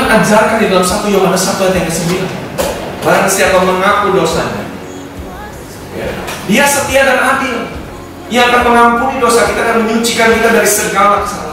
Tuhan ajarkan di dalam 1 Yohanes 1 ayat yang ke-9. Barang siapa mengaku dosanya, Dia setia dan adil. Ia akan mengampuni dosa kita dan menyucikan kita dari segala kesalahan.